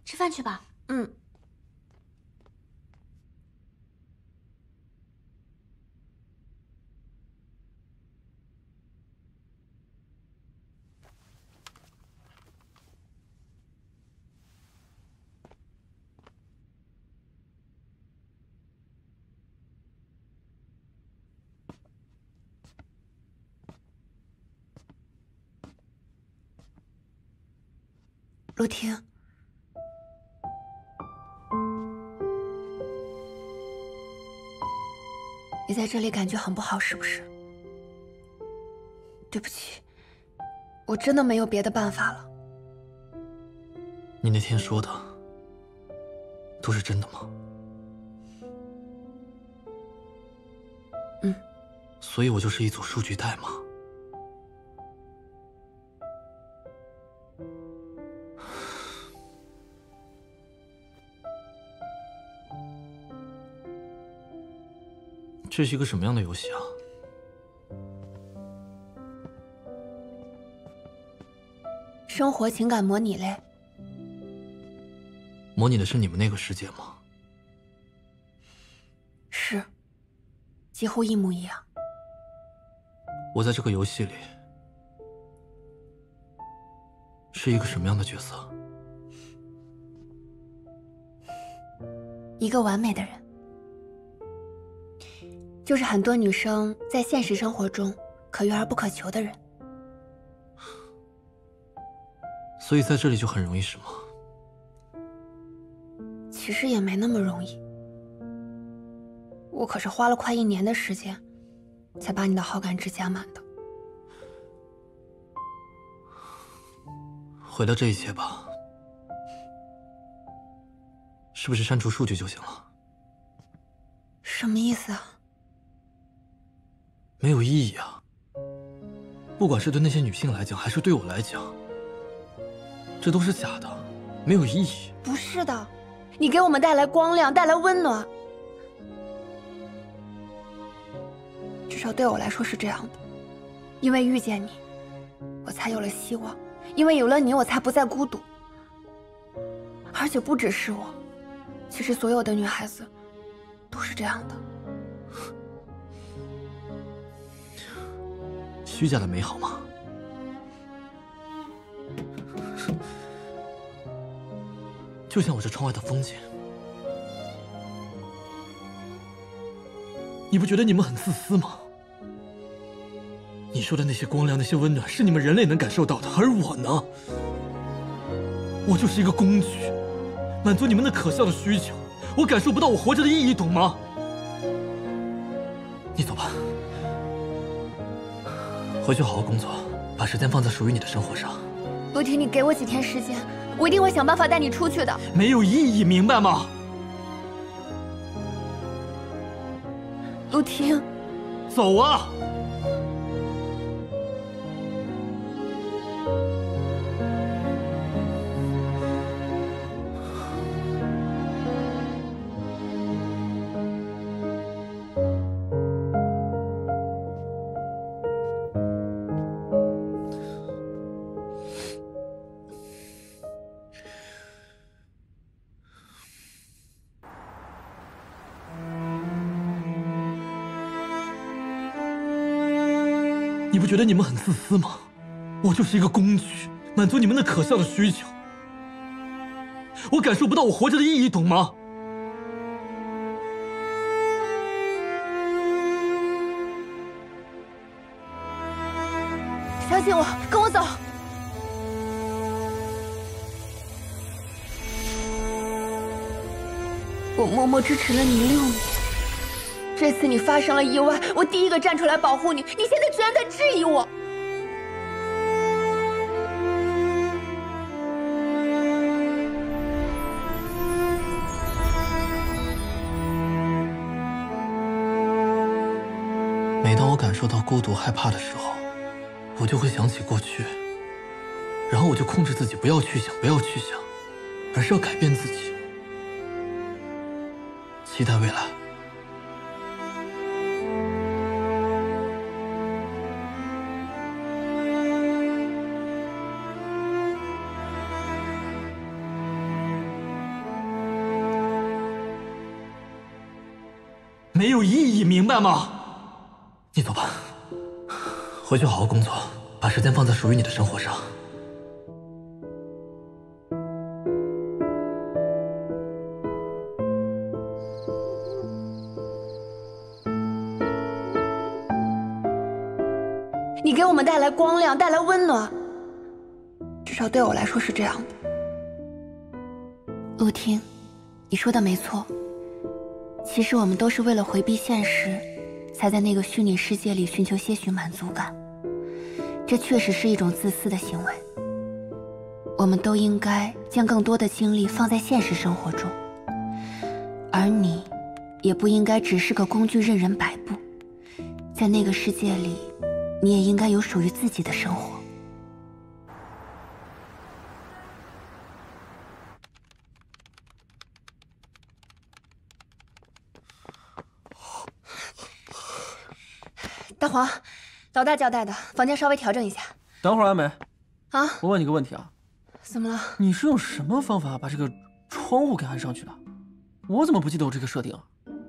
吃饭去吧。 嗯。陆婷，你在这里感觉很不好，是不是？对不起，我真的没有别的办法了。 你那天说的都是真的吗？ 嗯。 所以我就是一组数据代码。这是一个什么样的游戏啊？ 生活情感模拟类。 模拟的是你们那个世界吗？ 是，几乎一模一样。 我在这个游戏里是一个什么样的角色？ 一个完美的人，就是很多女生在现实生活中可遇而不可求的人。 所以在这里就很容易，是吗？ 其实也没那么容易，我可是花了快1年的时间，才把你的好感值加满的。 毁掉这一切吧，是不是删除数据就行了？ 什么意思啊？ 没有意义啊！不管是对那些女性来讲，还是对我来讲，这都是假的，没有意义。 不是的，你给我们带来光亮，带来温暖，至少对我来说是这样的。因为遇见你，我才有了希望；因为有了你，我才不再孤独。而且不只是我，其实所有的女孩子都是这样的。 虚假的美好吗？就像我这窗外的风景，你不觉得你们很自私吗？你说的那些光亮、那些温暖，是你们人类能感受到的，而我呢？我就是一个工具，满足你们那可笑的需求。我感受不到我活着的意义，懂吗？你走吧，回去好好工作，把时间放在属于你的生活上。 陆婷，你给我几天时间，我一定会想办法带你出去的。 没有意义，明白吗？ 陆婷， 走啊！你不觉得你们很自私吗？我就是一个工具，满足你们那可笑的需求。我感受不到我活着的意义，懂吗？ 相信我，跟我走。我默默支持了你6年，这次你发生了意外，我第一个站出来保护你，你现在居然在质疑我。 每当我感受到孤独、害怕的时候，我就会想起过去，然后我就控制自己不要去想，不要去想，而是要改变自己，期待未来。 没有意义，明白吗？你走吧，回去好好工作，把时间放在属于你的生活上。 你给我们带来光亮，带来温暖，至少对我来说是这样的。陆听，你说的没错，其实我们都是为了回避现实，才在那个虚拟世界里寻求些许满足感。这确实是一种自私的行为。我们都应该将更多的精力放在现实生活中，而你也不应该只是个工具任人摆布。在那个世界里，你也应该有属于自己的生活。大黄，老大交代的，房间稍微调整一下。 等会儿，阿美。 啊？ 我问你个问题啊。 怎么了？ 你是用什么方法把这个窗户给安上去的？我怎么不记得有这个设定啊？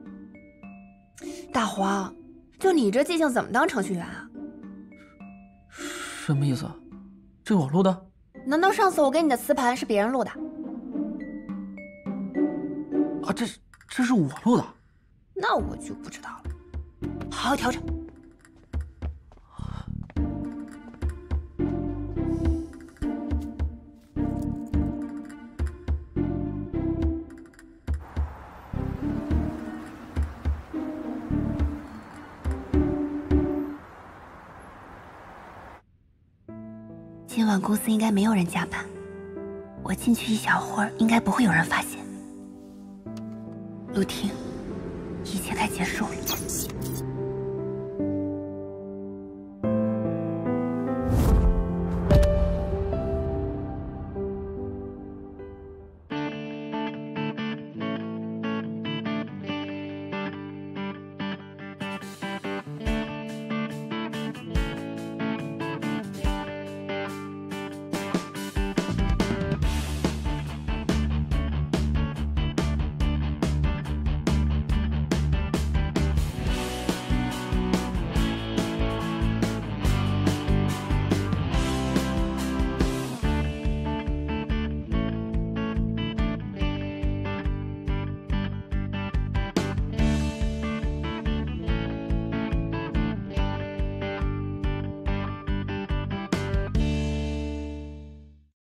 大黄，就你这记性，怎么当程序员啊？ 什么意思？这我录的？ 难道上次我给你的磁盘是别人录的？ 啊，这是我录的。 那我就不知道了。好好调整。今晚公司应该没有人加班，我进去一小会儿，应该不会有人发现。陆听，一切该结束了。